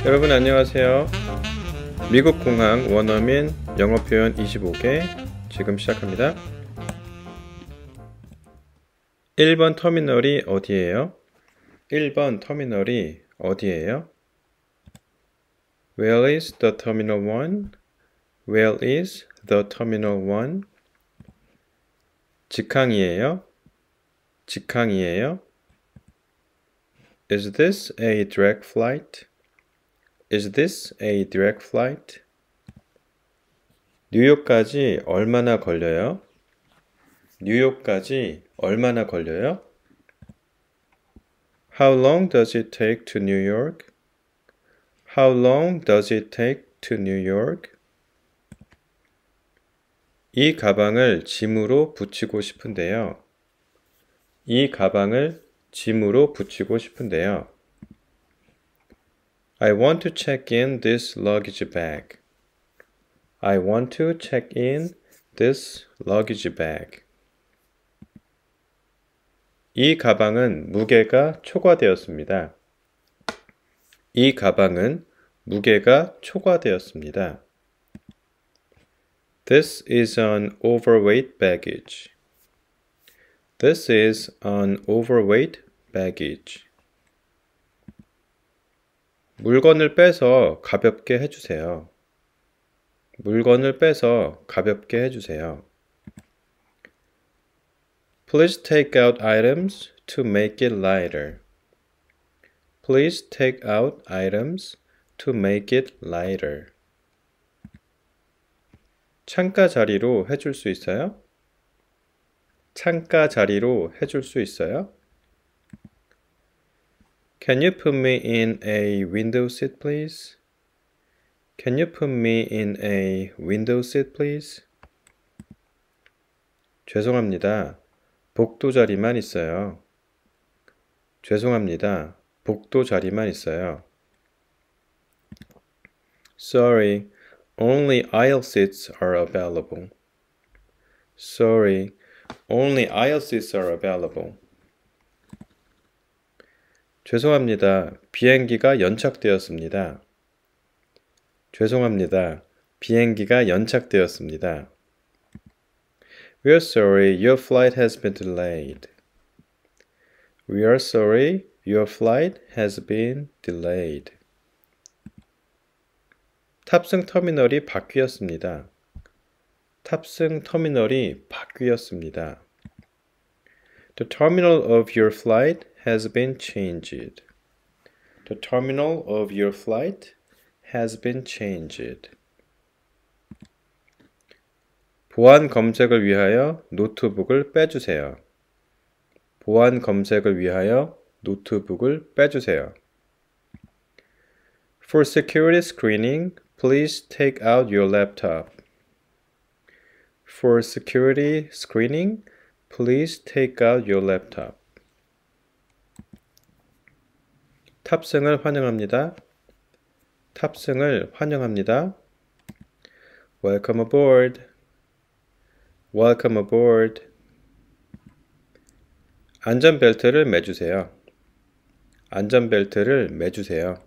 여러분 안녕하세요. 미국 공항 원어민 영어 표현 25개 지금 시작합니다. 1번 터미널이 어디예요? 1번 터미널이 어디예요? Where is the terminal 1? Where is the terminal 1? 직항이에요? 직항이에요? Is this a direct flight? Is this a direct flight? 뉴욕까지 얼마나 걸려요? 뉴욕까지 얼마나 걸려요? How long does it take to New York? How long does it take to New York? 이 가방을 짐으로 붙이고 싶은데요. 이 가방을 짐으로 붙이고 싶은데요. I want to check in this luggage bag. I want to check in this luggage bag. 이 가방은 무게가 초과되었습니다. 이 가방은 무게가 초과되었습니다. This is an overweight baggage. This is an overweight baggage. 물건을 빼서 가볍게 해주세요. 물건을 빼서 가볍게 해주세요. Please take out items to make it lighter. Please take out items to make it lighter. 창가 자리로 해줄 수 있어요? 창가 자리로 해줄 수 있어요? Can you put me in a window seat, please? Can you put me in a window seat, please? 죄송합니다. 복도 자리만 있어요. 죄송합니다. 복도 자리만 있어요. Sorry, only aisle seats are available. Sorry, only aisle seats are available. 죄송합니다. 비행기가 연착되었습니다. 죄송합니다. 비행기가 연착되었습니다. We are sorry, your flight has been delayed. We are sorry, your flight has been delayed. 탑승 터미널이 바뀌었습니다. 탑승 터미널이 바뀌었습니다. The terminal of your flight has been changed. The terminal of your flight has been changed. 보안 검색을 위하여 노트북을 빼주세요. 보안 검색을 위하여 노트북을 빼주세요. For security screening, please take out your laptop. For security screening, please take out your laptop. 탑승을 환영합니다. 탑승을 환영합니다. Welcome aboard. Welcome aboard. 안전벨트를 매주세요. 안전벨트를 매주세요.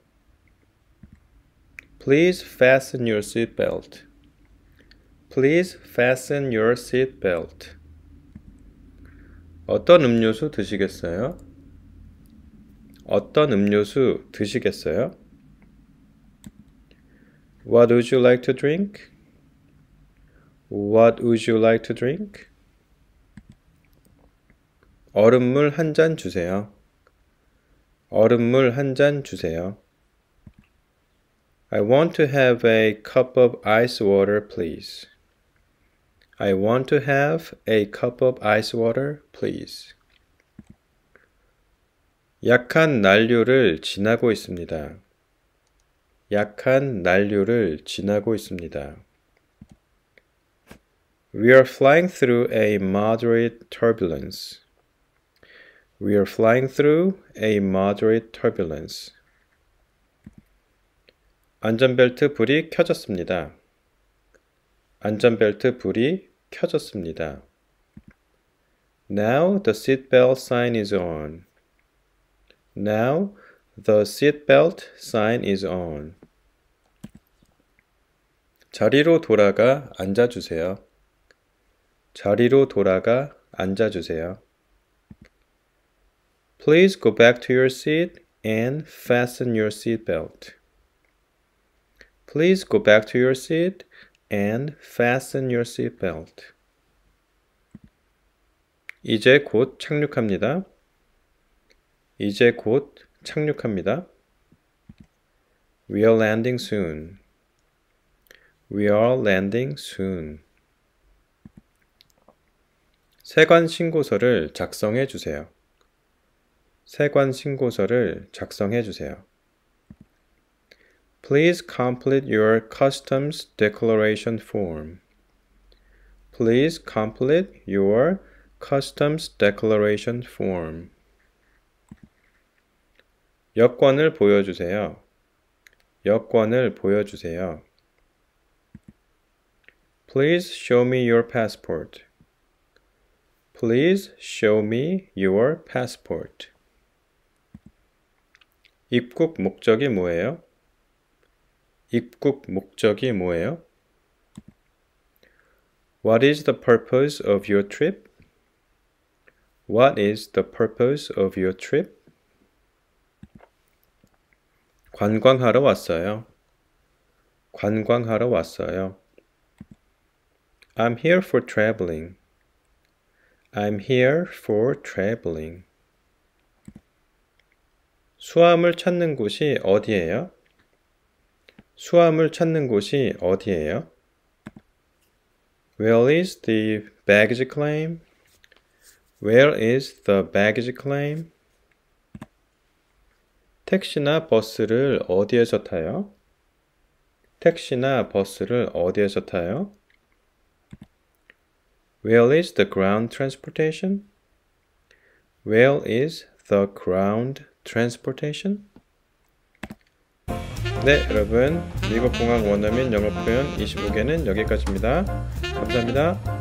Please fasten your seatbelt. Please fasten your seatbelt. 어떤 음료수 드시겠어요? 어떤 음료수 드시겠어요? What would you like to drink? What would you like to drink? 얼음물 한 잔 주세요. 얼음물 한 잔 주세요. I want to have a cup of ice water, please. I want to have a cup of ice water, please. 약한 난류를 지나고 있습니다. 약한 난류를 지나고 있습니다. We are flying through a moderate turbulence. We are flying through a moderate turbulence. 안전벨트 불이 켜졌습니다. 안전벨트 불이 켜졌습니다. Now the seatbelt sign is on. Now The seatbelt sign is on. 자리로 돌아가 앉아주세요. 자리로 돌아가 앉아주세요. Please go back to your seat and fasten your seatbelt. Please go back to your seat and fasten your seatbelt. 이제 곧 착륙합니다. 이제 곧 착륙합니다. We are landing soon. We are landing soon. 세관 신고서를 작성해 주세요. 세관 신고서를 작성해 주세요. Please complete your customs declaration form. Please complete your customs declaration form. 여권을 보여주세요. 여권을 보여주세요. Please show me your passport. Please show me your passport. 입국 목적이 뭐예요? 입국 목적이 뭐예요? What is the purpose of your trip? What is the purpose of your trip? 관광하러 왔어요. 관광하러 왔어요. I'm here for traveling. I'm here for traveling. 수암을 찾는 곳이 어디예요? 수암을 찾는 곳이 어디예요? Where is the baggage claim? Where is the baggage claim? 택시나 버스를 어디에서 타요? 택시나 버스를 어디에서 타요? Where is the ground transportation? Where is the ground transportation? 네, 여러분, 미국 공항 원어민 영어 표현 25개는 여기까지입니다. 감사합니다.